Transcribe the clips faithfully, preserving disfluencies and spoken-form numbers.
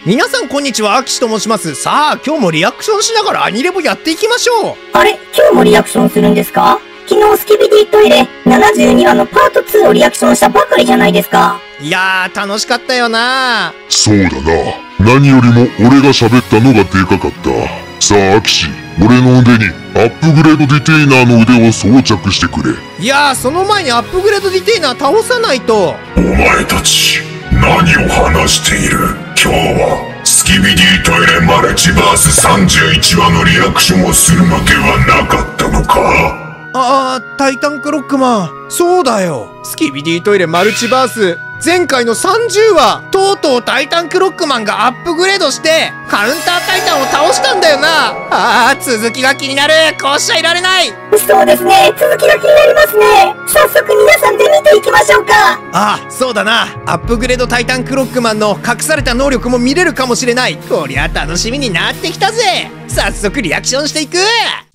皆さんこんにちは、アキシと申します。さあ、今日もリアクションしながらアニレボやっていきましょう。 あれ、今日もリアクションするんですか？昨日スキビディトイレななじゅうにわのパートツーをリアクションしたばかりじゃないですか。 いやー、楽しかったよな。 そうだな。何よりも俺が喋ったのがでかかった。さあ、アキシ、俺の腕にアップグレードディテイナーの腕を装着してくれ。 いやー、その前にアップグレードディテイナー倒さないと。 お前たち、何を話している？今日はスキビディトイレマルチバースさんじゅういちわのリアクションをするのではなかったのか？ ああ、タイタンクロックマン。そうだよ。スキビディトイレマルチバース。前回のさんじゅうわ、とうとうタイタンクロックマンがアップグレードして、カウンタータイタンを倒したんだよな。ああ、続きが気になる。こうしちゃいられない。 そうですね。続きが気になりますね。早速皆さんで見ていきましょうか。 ああ、そうだな。アップグレードタイタンクロックマンの隠された能力も見れるかもしれない。こりゃ楽しみになってきたぜ。早速リアクションしていく。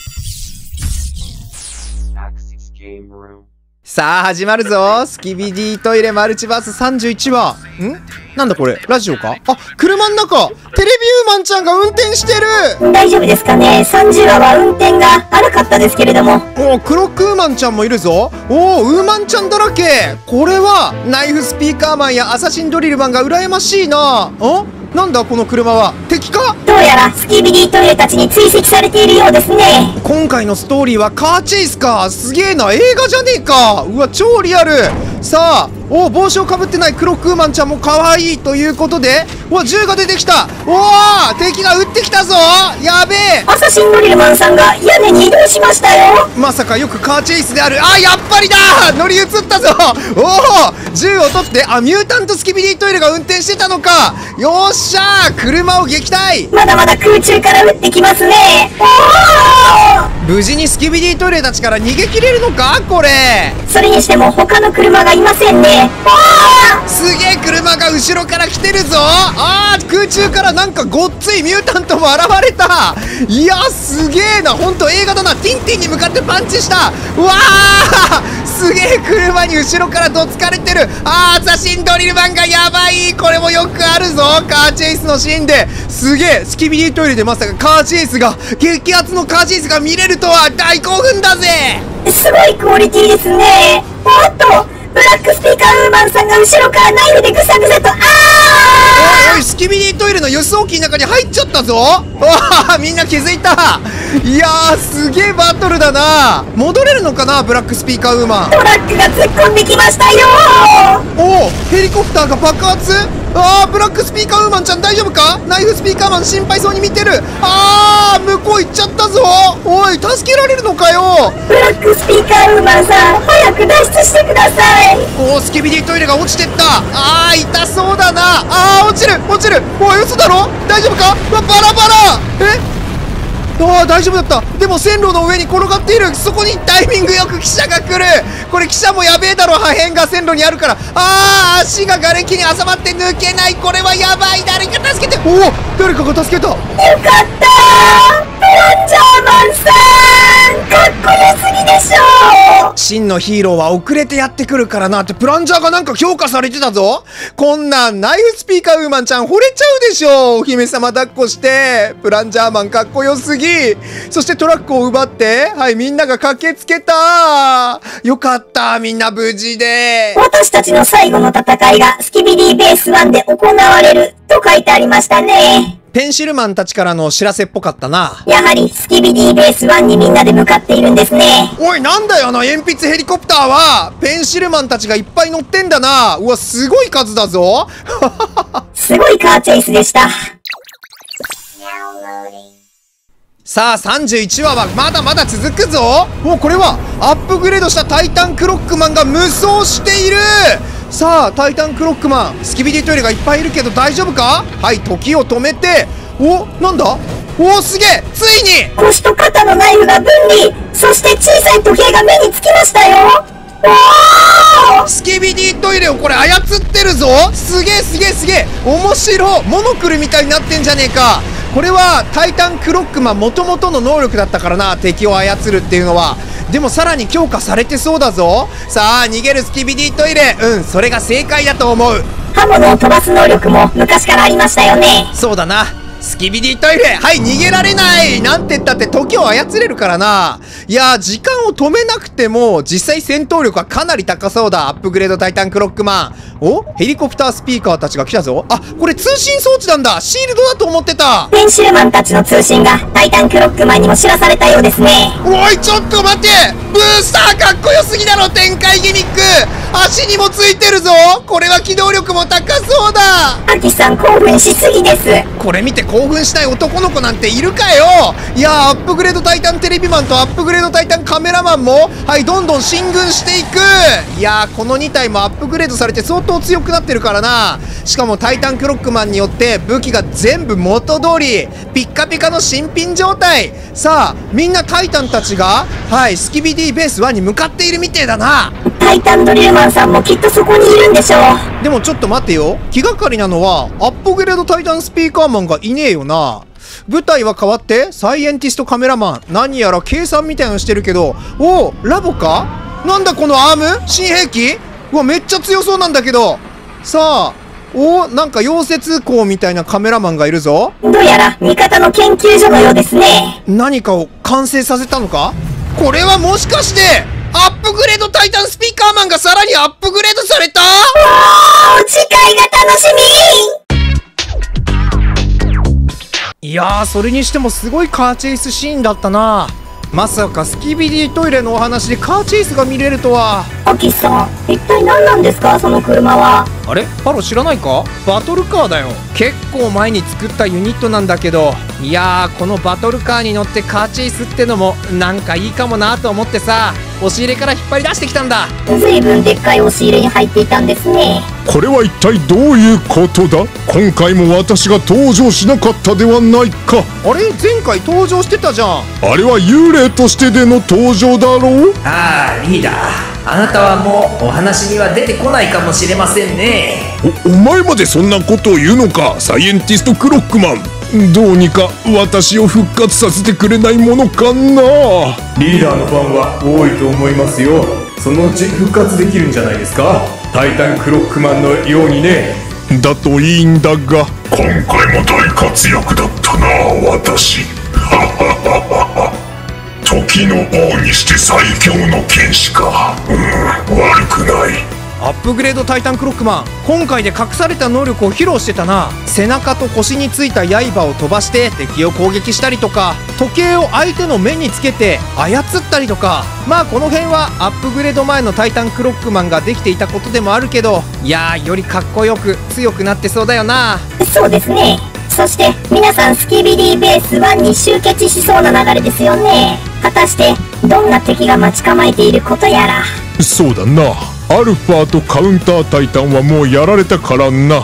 さあ始まるぞ。スキビディトイレマルチバースさんじゅういちわ。んなんだこれ、ラジオか？あ、車の中。テレビウーマンちゃんが運転してる。 大丈夫ですかね。さんじゅうわは運転が荒かったですけれども。 おお、クロックウーマンちゃんもいるぞ。おお、ウーマンちゃんだらけ。これはナイフスピーカーマンやアサシンドリルマンが羨ましいな。んなんだこの車は、敵か？ どうやらスキビディトイレたちに追跡されているようですね。 今回のストーリーはカーチェイスか。すげえな、映画じゃねえか。うわ、超リアル。さあ、お帽子をかぶってないクロックウーマンちゃんも可愛いということで、うわ、銃が出てきた。おお、敵が撃ってきたぞ。やべえ。 アサシンドリルマンさんが屋根に移動しましたよ。 まさかよくカーチェイスである。あ、やっぱりだ。乗り移ったぞ。おお、銃を取って、あ、ミュータントスキビディトイレが運転してたのか。よっしゃー、車を撃退。 まだまだ空中から撃ってきますね。おー、 無事にスキビディトイレたちから逃げ切れるのかこれ。 それにしても他の車がいませんね。 すげえ車が後ろから来てるぞ。あー、空中からなんかごっついミュータントも現れた。いやすげえな、ほんと映画だな。ティンティンに向かってパンチした。うわー、すげえ車に後ろからどつかれてる。あー、アサシンドリルマンがやばい。これもよくあるぞ、カーチェイスのシーンで。すげえ、スキビディトイレでまさかカーチェイスが、激アツのカーチェイスが見れるとは大興奮だぜ。 すごいクオリティですね。おっと、ブラックスピーカーウーマンさんが後ろからナイフでぐさぐさと。あー、 おいおい、スキビディトイレの輸送機の中に入っちゃったぞ。わあ、みんな気づいた。いやー、すげえバトルだな。戻れるのかな、ブラックスピーカーウーマン。 トラックが突っ込んできましたよ。 おお、ヘリコプターが爆発。あー、ブラックスピーカーウーマンちゃん大丈夫か？ナイフスピーカーマン心配そうに見てる。あー、向こう行っちゃったぞ。おい、助けられるのかよ。 ブラックスピーカーウーマンさん、早く脱出してください。 おお、スキビディトイレが落ちてった。あー、痛そうだな。あー、落ちる落ちる。おい、嘘だろ。大丈夫か？うわ、バラバラ。え、ああ、大丈夫だった。でも線路の上に転がっている。そこにタイミングよく汽車が来る。これ汽車もやべえだろ。破片が線路にあるから。ああ、足が瓦礫に挟まって抜けない。これはやばい。誰か助けて。おお、誰かが助けた。よかったー、プランジャーマンさん、かっこよすぎでしょ。 真のヒーローは遅れてやってくるからなって、プランジャーがなんか評価されてたぞ。こんなんナイフスピーカーウーマンちゃん惚れちゃうでしょ。お姫様抱っこして。プランジャーマンかっこよすぎ。そしてトラックを奪って、はい、みんなが駆けつけた。よかった、みんな無事で。 私たちの最後の戦いがスキビディベースワンで行われると書いてありましたね。 ペンシルマンたちからの知らせっぽかったな。 やはりスキビディベースワンにみんなで向かっているんですね。 おい、なんだよな、鉛筆ヘリコプターは。ペンシルマンたちがいっぱい乗ってんだな。うわ、すごい数だぞ。 すごいカーチェイスでした。 さあ、さんじゅういちわはまだまだ続くぞ。もうこれはアップグレードしたタイタンクロックマンが無双している。さあ、タイタンクロックマン、スキビディトイレがいっぱいいるけど大丈夫か？はい、時を止めて。お、なんだ？お、すげえ、ついに腰と肩のナイフが分離。そして小さい時計が目につきましたよ。おー、 スキビディトイレをこれ操ってるぞ。すげえすげえすげえ、面白い。モノクルみたいになってんじゃねえか。これはタイタンクロックマン元々の能力だったからな、敵を操るっていうのは。でもさらに強化されてそうだぞ。さあ、逃げるスキビディトイレ。うん、それが正解だと思う。 刃物を飛ばす能力も昔からありましたよね。 そうだな。スキビディトイレ、はい、逃げられない。なんて言ったって時を操れるからな。いやー、時間を止めなくても実際戦闘力はかなり高そうだ。アップグレードタイタンクロックマン。お、ヘリコプタースピーカーたちが来たぞ。あ、これ通信装置なんだ。シールドだと思ってた。 ペンシルマンたちの通信がタイタンクロックマンにも知らされたようですね。 おい、ちょっと待って。ブースターかっこよすぎだろ。展開ギミック足にもついてるぞ。これは機動力も高そうだ。 アキさん興奮しすぎです。 これ見て興奮しない男の子なんているかよ。いやー、アップグレードタイタンテレビマンとアップグレードタイタンカメラマンも、はい、どんどん進軍していく。いやー、このに体もアップグレードされて相当強くなってるからな。しかもタイタンクロックマンによって武器が全部元通りピッカピカの新品状態。さあ、みんなタイタンたちが、はい、スキビディベースワンに向かっているみてえだな。 タイタンドリルマンさんもきっとそこにいるんでしょう。 でもちょっと待てよ。気がかりなのはアップグレードタイタンスピーカーマンがいねえよな。舞台は変わってサイエンティストカメラマン、何やら計算みたいなのしてるけど、おお、ラボか。なんだこのアーム、新兵器。うわ、めっちゃ強そうなんだけど。さあ、おお、なんか溶接工みたいなカメラマンがいるぞ。 どうやら味方の研究所のようですね。 何かを完成させたのか。これはもしかしてアップグレードタイタンスピーカーマンがさらにアップグレードされた。 おー、次回が楽しみ。いやー、それにしてもすごいカーチェイスシーンだったな。まさかスキビディトイレのお話でカーチェイスが見れるとは。 アキさん、一体何なんですかその車は。 あれ、パロ知らないか。バトルカーだよ。結構前に作ったユニットなんだけど、いやー、このバトルカーに乗ってカーチェイスってのもなんかいいかもなと思ってさ、押し入れから引っ張り出してきたんだ。 ずいぶんでっかい押し入れに入っていたんですね。 これは一体どういうことだ。今回も私が登場しなかったではないか。 あれ、前回登場してたじゃん。 あれは幽霊としてでの登場だろう。 ああ、リーダー、あなたはもうお話には出てこないかもしれませんね。 お、お前までそんなことを言うのか、サイエンティストクロックマン。どうにか私を復活させてくれないものかな。 リーダーのファンは多いと思いますよ。そのうち復活できるんじゃないですか。タイタンクロックマンのようにね。 だといいんだが、 今回も大活躍だったな私。時の王にして最強の剣士か。うん、悪くない。 アップグレードタイタンクロックマン、今回で隠された能力を披露してたな。背中と腰についた刃を飛ばして敵を攻撃したりとか、時計を相手の目につけて操ったりとか、まあこの辺はアップグレード前のタイタンクロックマンができていたことでもあるけど、いやー、よりかっこよく強くなってそうだよな。 そうですね。そして皆さんスキビディベースワンに集結しそうな流れですよね。果たしてどんな敵が待ち構えていることやら。 そうだな、アルファとカウンタータイタンはもうやられたからな。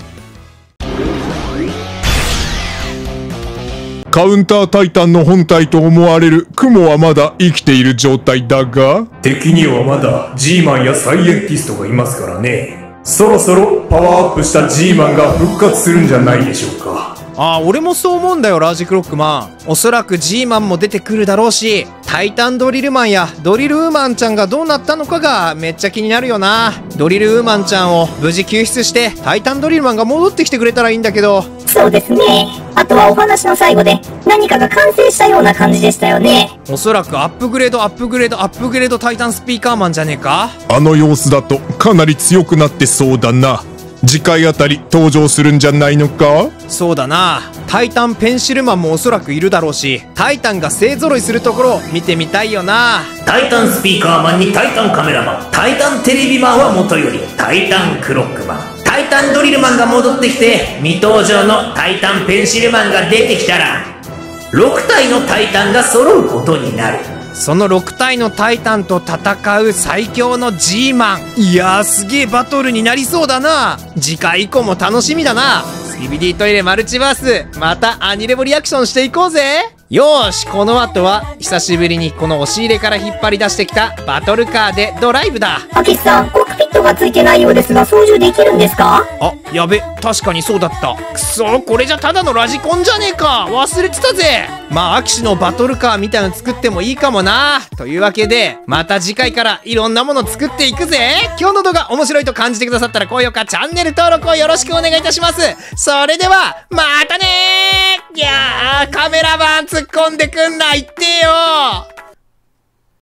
カウンタータイタンの本体と思われる雲はまだ生きている状態だが、 敵にはまだ G マンやサイエンティストがいますからね。そろそろパワーアップした G マンが復活するんじゃないでしょうか。 ああ、俺もそう思うんだよ、ラージクロックマン。おそらく G マンも出てくるだろうし、タイタンドリルマンやドリルウーマンちゃんがどうなったのかがめっちゃ気になるよな。ドリルウーマンちゃんを無事救出してタイタンドリルマンが戻ってきてくれたらいいんだけど。 そうですね。あとはお話の最後で何かが完成したような感じでしたよね。 おそらくアップグレードアップグレードアップグレードタイタンスピーカーマンじゃねえか。 あの様子だとかなり強くなってそうだな。次回あたり登場するんじゃないのか。 そうだな。タイタンペンシルマンもおそらくいるだろうし、タイタンが勢ぞろいするところを見てみたいよな。 タイタンスピーカーマンにタイタンカメラマン、タイタンテレビマンはもとよりタイタンクロックマン、タイタンドリルマンが戻ってきて未登場のタイタンペンシルマンが出てきたらろく体のタイタンが揃うことになる。 そのろく体のタイタンと戦う最強の G マン。いやー、すげえバトルになりそうだな。次回以降も楽しみだな。スキビディトイレマルチバース、またアニレボリアクションしていこうぜ。 よーし、この後は久しぶりにこの押し入れから引っ張り出してきたバトルカーでドライブだ。 たけしさん、コックピットがついてないようですが、操縦できるんですか？ あ、やべ、確かにそうだった。くそ、これじゃただのラジコンじゃねえか。忘れてたぜ。まあ、アキシのバトルカーみたいなの作ってもいいかもな。というわけで、また次回からいろんなもの作っていくぜ。今日の動画面白いと感じてくださったら高評価、チャンネル登録をよろしくお願いいたします。それでは、またねー。いやー、カメラマン突っ込んでくんな、言ってよー。